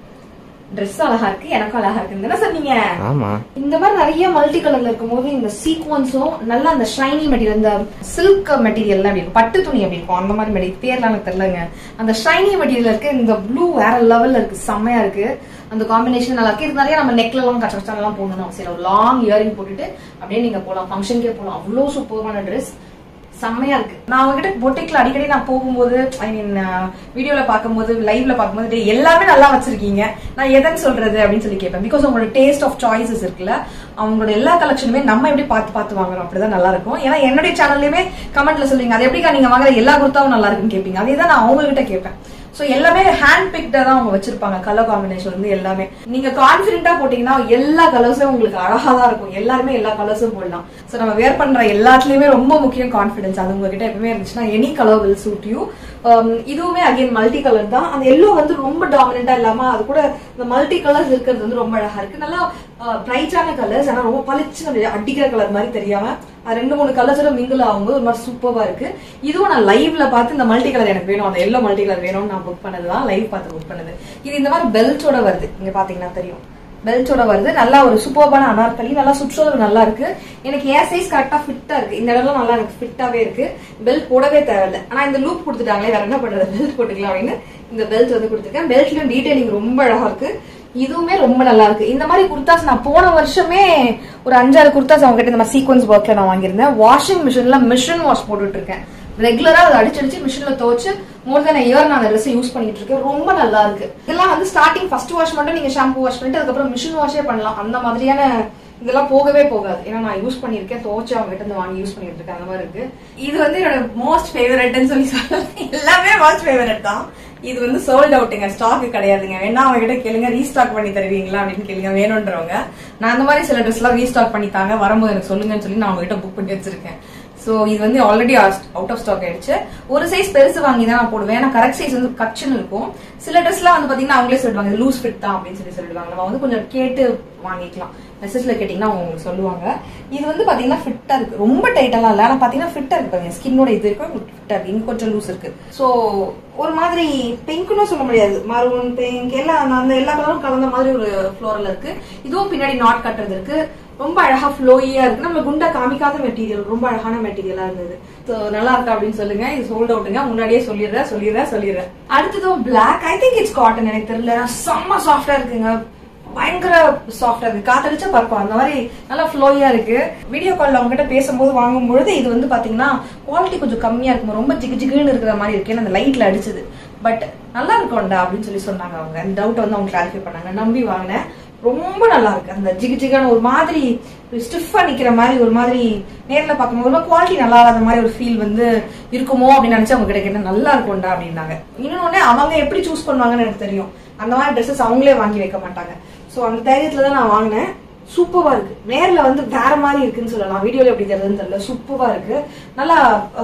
ட்ரெஸ் அழகா இருக்கு, எனக்கும் அழகா இருக்கு என்ன சொன்னீங்க? ஆமா. இந்த மாதிரி நிறைய மல்டி கலர்ல இருக்கும் போது இந்த சீக்வன்ஸும் நல்லா அந்த ஷைனி மெட்டீரியல், இந்த சில்க் மெட்டீரியல் அப்படி இருக்கும், பட்டு துணி அப்படி இருக்கும், அந்த மாதிரி மெட்டீரியல் பேர்லாம் எனக்கு தெரியலங்க. அந்த ஷைனி மெட்டீரியல் இருக்கு, இந்த ப்ளூ வேற லெவல்ல இருக்கு, செம்மையா இருக்கு. அந்த காம்பினேஷன் நல்லா இருக்கு. இது நிறைய நம்ம நெக்ல எல்லாம் கச்ச கச்சான் எல்லாம் போடணும், சரி ஒரு லாங் இயரிங் போட்டுட்டு அப்படியே நீங்க போலாம், ஃபங்க்ஷனுக்கே போலாம். அவ்வளவு சூப்பரான ட்ரெஸ், செம்மையா இருக்கு. நான் அவங்ககிட்ட பொட்டிக்ல அடிக்கடி நான் போகும்போது, ஐ மீன் வீடியோல பாக்கும்போது, லைவ்ல பாக்கும்போது எல்லாமே நல்லா வச்சிருக்கீங்க, நான் எதன்னு சொல்றது அப்படின்னு சொல்லி கேட்பேன். பிகாஸ் உங்களோட டேஸ்ட் ஆஃப் சாய்ஸஸ் இருக்குல்ல, அவங்களோட எல்லா கலெக்ஷனுமே நம்ம எப்படி பார்த்து பார்த்து வாங்குறோம் அப்படிதான் நல்லா இருக்கும். ஏன்னா என்னுடைய சேனல்லையுமே கமெண்ட்ல சொல்லுவீங்க, அது எப்படிக்கா நீங்க வாங்குற எல்லா குர்த்தாவும் நல்லா இருக்குன்னு கேட்பீங்க. அதே தான் நான் அவங்க கிட்ட கேட்பேன். சோ எல்லாமே ஹேண்ட் பிக்டா தான் அவங்க வச்சிருப்பாங்க. கலர் காம்பினேஷன் வந்து எல்லாமே நீங்க கான்பிடென்ட்டா போட்டீங்கன்னா எல்லா கலர்ஸும் உங்களுக்கு அழகா தான் இருக்கும். எல்லாருமே எல்லா கலர்ஸும் போடலாம். சோ நம்ம வேர் பண்ற எல்லாத்துலயுமே ரொம்ப முக்கியம் கான்பிடன்ஸ். அது உங்ககிட்ட எப்பவுமே இருந்துச்சுன்னா any colour will suit you. இதுவுமே அகைன் மல்டி கலர் தான். அந்த எல்லோ வந்து ரொம்ப டாமினண்டா இல்லாம அது கூட இந்த மல்டி கலர்ஸ் இருக்கிறது வந்து ரொம்ப அழகா இருக்கு. நல்லா பிரைட்டான கலர்ஸ், ஆனா ரொம்ப பளிச்சு அடிக்கிற கலர் மாதிரி தெரியாம ரெண்டு மூணு கலர்ஸோட மிங்கிள் ஆகும்போது ஒரு மாதிரி சூப்பரா இருக்கு. இதுவும் நான் லைவ்ல பார்த்து இந்த மல்டி கலர் எனக்கு வேணும், அந்த எல்லோ மல்டி கலர் வேணும்னு நான் புக் பண்ணதுதான், லைவ் பார்த்து புக் பண்ணது. இது இந்த மாதிரி பெல்ட்டோட வருது, இங்க பாத்தீங்கன்னா தெரியும், பெல்ட்டோட வருது. நல்லா ஒரு சூப்பரான அனார்கலி, நல்லா சுற்றளவு நல்லா இருக்கு. எனக்கு ஏர் சைஸ் கரெக்டா ஃபிட்டா இருக்கு. இந்த இடம்லாம் நல்லா எனக்கு ஃபிட்டாவே இருக்கு. பெல்ட் போடவே தேவையில்லை. ஆனா இந்த லூப் கொடுத்துட்டாங்களே, வேற என்ன பண்றது, பெல்ட் போட்டுக்கலாம் அப்படின்னு இந்த பெல்ட் வந்து கொடுத்துருக்கேன். பெல்ட்லயும் டீடைலிங் ரொம்ப அழகா இருக்கு. இதுவுமே ரொம்ப நல்லா இருக்கு. இந்த மாதிரி குர்தாஸ் நான் போன வருஷமே ஒரு அஞ்சாறு குர்தாஸ் அவங்க கிட்ட இந்த மாதிரி சீக்வன்ஸ் ஒர்க்ல நான் வாங்கியிருந்தேன். வாஷிங் மிஷின்ல மிஷின் வாஷ் போட்டுட்டு இருக்கேன். ரெகுலரா அதை அடிச்சு அடிச்சு மிஷின்ல துவச்சு மோர் தென் இயர் நான் அந்த ட்ரெஸ் யூஸ் பண்ணிட்டு இருக்கேன். ரொம்ப நல்லா இருக்கு. இதெல்லாம் வந்து ஸ்டார்டிங் ஃபர்ஸ்ட் வாஷ் மட்டும் நீங்க ஷாம்பு வாஷ் பண்ணிட்டு அதுக்கப்புறம் மிஷின் வாஷே பண்ணலாம். அந்த மாதிரியான இதெல்லாம் போகவே போகாது. ஏன்னா நான் யூஸ் பண்ணிருக்கேன், துவச்சு அவங்க கிட்ட இருந்து வாங்கி யூஸ் பண்ணிட்டு இருக்கேன். அந்த மாதிரி இருக்கு. இது வந்து என்னோட மோஸ்ட் ஃபேவரட்னு சொல்லி சொல்லலாம். எல்லாமே மோஸ்ட் ஃபேவரட் தான். இது வந்து சோல்ட் அவுட்டுங்க, ஸ்டாக் கிடையாதுங்க. வேணா அவங்க கிட்ட கேளுங்க, ரீஸ்டாக் பண்ணி தருவீங்களா அப்படின்னு கேளுங்க வேணும்ன்றவங்க. நான் அந்த மாதிரி சில ட்ரெஸ் எல்லாம் ரீஸ்டாக் பண்ணித்தாங்க, வரும்போது எனக்கு சொல்லுங்கன்னு சொல்லி நான் அவங்க கிட்ட புக் பண்ணி வச்சிருக்கேன். சோ இது வந்து ஆல்ரெடி அவுட் ஆஃப் ஸ்டாக் ஆயிடுச்சு. ஒரு சைஸ் பெருசு வாங்கி தான் நான் போடுவேன். ஏன்னா கரெக்ட் சைஸ் வந்து கச்சுன்னு இருக்கும். சில ட்ரெஸ் எல்லாம் வந்து பாத்தீங்கன்னா அவங்களே சொல்லுவாங்க லூஸ் ஃபிட் தான் அப்படின்னு சொல்லி சொல்லிடுவாங்க. நம்ம வந்து கொஞ்சம் கேட்டு வாங்கிக்கலாம். மெசேஜ்ல கேட்டீங்கன்னா அவங்க உங்களுக்கு சொல்லுவாங்க. இது வந்து பாத்தீங்கன்னா ஃபிட்டா இருக்கு, ரொம்ப டைட்டெல்லாம் இல்ல, ஆனா பாத்தீங்கன்னா ஃபிட்டா இருக்கு. பாருங்க ஸ்கின்னோட இது இருக்கும், ஃபிட்டா இருக்கு. இங்க கொஞ்சம் லூஸ் இருக்கு. சோ ஒரு மாதிரி பிங்க்னு சொல்ல முடியாது, மரூன் பிங்க் எல்லாம் அந்த எல்லா கலரும் கலந்த மாதிரி ஒரு ஃப்ளோரல் இருக்கு. இதுவும் பின்னாடி நாட் கட்டுறது இருக்கு. ரொம்ப அழகா ஃப்ளோயியா இருக்கு. நம்ம குண்டா காமிக்காத மெட்டீரியல், ரொம்ப அழகான மெட்டீரியலா இருந்தது. நல்லா இருக்கா அப்படின்னு சொல்லுங்க. இது சோல்ட் அவுட்டுங்க, முன்னாடியே சொல்லிடுறேன் சொல்லிடுறேன் சொல்லிடுறேன் அடுத்ததும் black, I think it's cotton, எனக்கு தெரியல. செம்ம சாஃப்டா இருக்குங்க, பயங்கர சாஃப்டா இருக்கு, காத்தடிச்சா பறக்கும் அந்த மாதிரி நல்லா ஃப்ளோயா இருக்கு. வீடியோ கால்ல அவங்க கிட்ட பேசும்போது வாங்கும்பொழுது இது வந்து பாத்தீங்கன்னா குவாலிட்டி கொஞ்சம் கம்மியா இருக்கும், ரொம்ப ஜிகு ஜிகுன்னு இருக்கிற மாதிரி இருக்கு. அந்த லைட்ல அடிச்சது, பட் நல்லா இருக்கும்டா அப்படின்னு சொல்லி சொன்னாங்க அவங்க. அந்த டவுட் வந்து அவங்க கிளாரிஃபை பண்ணாங்க. நம்பி வாங்கினேன், ரொம்ப நல்லா இருக்கு. அந்த ஜிகு ஜிகான ஒரு மாதிரி ஸ்டிஃபா நிக்கிற மாதிரி ஒரு மாதிரி நேர்ல பார்க்கும்போது குவாலிட்டி நல்லா இல்லாத மாதிரி ஒரு ஃபீல் வந்து இருக்குமோ அப்படின்னு நினைச்சு அவங்க கிட்ட கேட்டேன். நல்லா இருக்கும்டா அப்படின்னாங்க. இன்னொன்னு அவங்க எப்படி சூஸ் பண்ணுவாங்கன்னு எனக்கு தெரியும். அந்த மாதிரி ட்ரெஸ்ஸஸ் அவங்களே வாங்கி வைக்க மாட்டாங்க. சோ அந்த தைரியத்துல தான் நான் வாங்கினேன். சூப்பரா இருக்கு. நேர்ல வந்து வேற மாதிரி இருக்குன்னு சொல்லலாம், வீடியோல எப்படி தெரியுதுன்னு தெரியல. சூப்பரா இருக்கு. நல்லா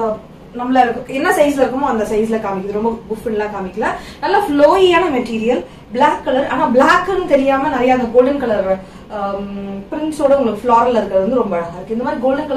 நம்மள என்ன சைஸ்ல இருக்குமோ அந்த சைஸ்ல காமிக்குது, ரொம்ப புஃப்லாம் காமிக்கல. நல்லா ஃப்ளோயியான மெட்டீரியல், பிளாக் கலர். ஆனா பிளாக்னு தெரியாம நிறைய அந்த கோல்டன் கலர் பிரிண்ட்ஸோட உங்களுக்கு ஃபிளாரல் இருக்கிறது வந்து ரொம்ப அழகா இருக்கு. இந்த மாதிரி கோல்டன் கலர்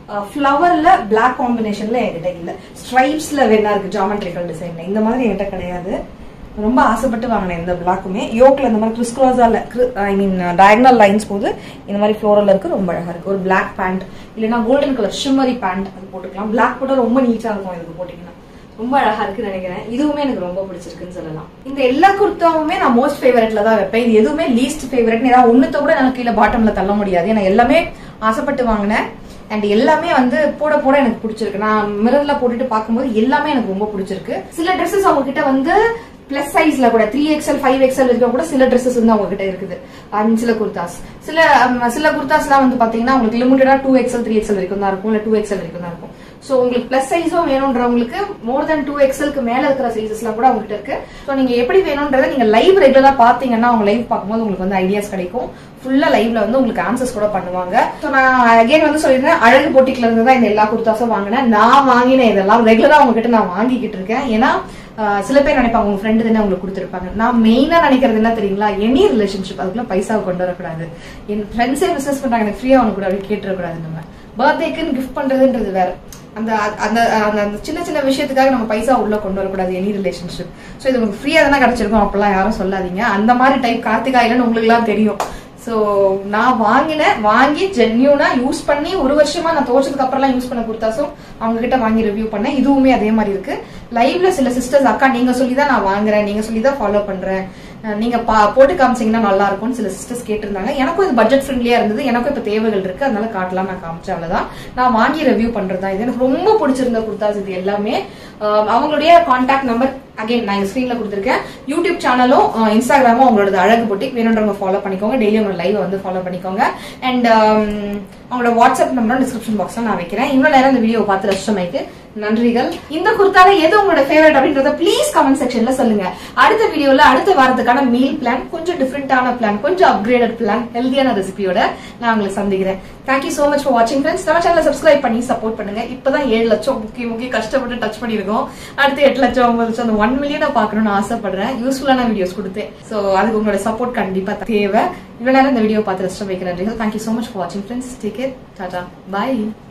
ஃபிளவர்ல பிளாக் காம்பினேஷன்ல என்கிட்ட இல்ல. ஸ்ட்ரைப்ஸ்ல வேணா இருக்கு ஜாமெட்ரிக்கல் டிசைன்ல. இந்த மாதிரி என்கிட்ட கிடையாது. ரொம்ப ஆசைப்பட்டு வாங்கினேன் இந்த பிளாக்குமே. யோக்ல இந்த மாதிரி கிறிஸ் கிராஸால ஐ மீன் டயகனல் லைன்ஸ் போது இந்த மாதிரி ஃப்ளோரல் இருக்கு. ரொம்ப அழகா இருக்கு. ஒரு பிளாக் பேண்ட் இல்லைன்னா கோல்டன் கலர் ஷிம்மரி பேண்ட் அது போட்டுக்கலாம். பிளாக் போட்டா ரொம்ப நீட்டா இருக்கும். இதுக்கு போட்டீங்கன்னா ரொம்ப அழகா இருக்குன்னு நினைக்கிறேன். இதுவுமே எனக்கு ரொம்ப பிடிச்சிருக்குன்னு சொல்லலாம். இந்த எல்லா குர்த்தாவுமே நான் மோஸ்ட் ஃபேவரட்ல தான் வைப்பேன். இது எதுவுமே லீஸ்ட் ஃபேவரட் ஏதாவது ஒண்ணுத்த கூட எனக்கு கீழே பாட்டம்ல தள்ள முடியாது. ஏன்னா எல்லாமே ஆசைப்பட்டு வாங்கினேன். அண்ட் எல்லாமே வந்து போட போட எனக்கு பிடிச்சிருக்கு. நான் மிரர்ல போட்டுட்டு பார்க்கும்போது எல்லாமே எனக்கு ரொம்ப பிடிச்சிருக்கு. சில ட்ரெஸ்ஸஸ் அவங்க கிட்ட வந்து பிளஸ் சைஸ்ல கூட த்ரீ எக்ஸ்எல் ஃபைவ் எக்ஸ்எல் இருக்க கூட சில ட்ரெஸ்ஸஸ் வந்து அவங்க கிட்ட இருக்குது. அண்ட் சில குர்தாஸ் சில சில குர்தாஸ் எல்லாம் வந்து பாத்தீங்கன்னா உங்களுக்கு லிமிட்டடா டூ எக்ஸ்எல் த்ரீ எக்ஸ்எல் வரைக்கும் தான் இருக்கும். இல்ல டூ எக்ஸ்எல் வரைக்கும் தான் இருக்கும். சோ உங்களுக்கு பிளஸ் சைஸும் வேணும்ன்றவங்களுக்கு மோர் தென் டூ எக்ஸ்எல்க்கு மேல இருக்கிற சைசஸ் எல்லாம் கூட அவங்க இருக்கு. சோ நீங்க எப்படி வேணும்ன்றத நீங்க லைவ் ரெகுலரா பாத்தீங்கன்னா அவங்க லைவ் பார்க்கும்போது உங்களுக்கு வந்து ஐடியாஸ் கிடைக்கும். ஃபுல்லா லைவ்ல வந்து உங்களுக்கு ஆன்சர்ஸ் கூட பண்ணுவாங்க. சோ நான் அகைன் வந்து சொல்லிருந்தேன், அழகு போட்டிக்ல இருந்து தான் இந்த எல்லா குர்தாஸும் வாங்கினேன். நான் வாங்கின இதெல்லாம் ரெகுலரா அவங்க கிட்ட நான் வாங்கிக்கிட்டு இருக்கேன். ஏன்னா சில பேர் நினைப்பாங்க உங்க ஃப்ரெண்டு தானே உங்களுக்கு கொடுத்துருப்பாங்க. நான் மெயினா நினைக்கிறது என்ன தெரியுங்களா, எனி ரிலேஷன்ஷிப் அதுக்குள்ள பைசாவை கொண்டு வரக்கூடாது. என் ஃப்ரெண்ட்ஸே பிசினஸ் பண்றாங்க, எனக்கு ஃப்ரீயா அவனுக்கு கூட அப்படி கேட்டுறக்கூடாது. நம்ம பர்த்டேக்குன்னு கிஃப்ட் பண்றதுன்றது வேற. அந்த அந்த அந்த சின்ன சின்ன விஷயத்துக்காக நம்ம பைசா உள்ள கொண்டு வரக்கூடாது எனி ரிலேஷன்ஷிப். சோ இது உங்களுக்கு ஃப்ரீயா தானே கிடைச்சிருக்கும் அப்பெல்லாம் யாரும் சொல்லாதீங்க. அந்த மாதிரி டைப் கார்த்திகாயிலன்னு உங்களுக்கு எல்லாம் தெரியும். சோ நான் வாங்கினேன், வாங்கி ஜென்யூனா யூஸ் பண்ணி ஒரு வருஷமா நான் தோச்சதுக்கு அப்புறம் யூஸ் பண்ண குர்தாஸும் அவங்க கிட்ட வாங்கி ரிவ்யூ பண்ணேன். இதுவுமே அதே மாதிரி இருக்கு. லைவ்ல சில சிஸ்டர்ஸ் அக்கா நீங்க சொல்லிதான் நான் வாங்குறேன், நீங்க சொல்லிதான் ஃபாலோ பண்றேன், நீங்க போட்டு காமிச்சீங்கன்னா நல்லா இருக்கும்னு சில சிஸ்டர்ஸ் கேட்டிருந்தாங்க. எனக்கும் இது பட்ஜெட் ஃப்ரெண்ட்லியா இருந்தது. எனக்கும் இப்ப தேவைகள் இருக்கு, அதனால காட்டலாம் நான் காமிச்சேன். அவ்வளவுதான். நான் வாங்கி ரிவ்யூ பண்றதுதான் இது. எனக்கு ரொம்ப பிடிச்சிருந்த குர்தாஸ் இது எல்லாமே. அவங்களுடைய கான்டாக்ட் நம்பர் அகைன் நான் ஸ்கிரீன்ல கொடுத்துருக்கேன். யூடியூப் சேனலும் இன்ஸ்டாகிராமும் அவங்களோட அழகு போட்டிக் வேணுன்றவங்க ஃபாலோ பண்ணிக்கோங்க. டெய்லி உங்களோட லைவ் வந்து ஃபாலோ பண்ணிக்கோங்க. அண்ட் அவங்களோட வாட்ஸ்அப் நம்பரும் டிஸ்கிரிப்ஷன் பாக்ஸ்ல நான் வைக்கிறேன். இவ்வளவு நேரம் இந்த வீடியோ பார்த்து ரஷ்டமைக்கு நன்றிகள். இந்த குர்த்தால எது உங்களோட ஃபேவரட் அப்படின்றத ப்ளீஸ் கமெண்ட் செக்ஷன்ல சொல்லுங்க. அடுத்த வீடியோல அடுத்த வாரத்துக்கான மீல் பிளான், கொஞ்சம் டிஃபரெண்டான பிளான், கொஞ்சம் அப்கிரேடட் பிளான், ஹெல்தியான ரெசிபியோட நான் உங்களை சந்திக்கிறேன். தேங்க்யூ சோ மச் ஃபார் வாட்சிங் ஃப்ரெண்ட்ஸ். நம்ம சேனலை சப்ஸ்கிரைப் பண்ணி சப்போர்ட் பண்ணுங்க. இப்பதான் ஏழு லட்சம் முக்கிய முக்கிய கஷ்டப்பட்டு டச் பண்ணிருக்கோம். அடுத்து எட்டு லட்சம் ஒன்பது லட்சம் அந்த ஒன் மில்லியனை பார்க்கணும்னு ஆசைப்படுறேன். யூஸ்ஃபுல்லான வீடியோஸ் கொடுத்தேன். சோ அதுக்கு உங்களோட சப்போர்ட் கண்டிப்பா தேவை. இவ்வளவு நேரம் இந்த வீடியோ பார்த்து ரசிச்சு வைக்கிற நன்றிகள். தேங்க்யூ சோ மச் ஃபார் வாட்சிங் friends. Take care. Tata. By.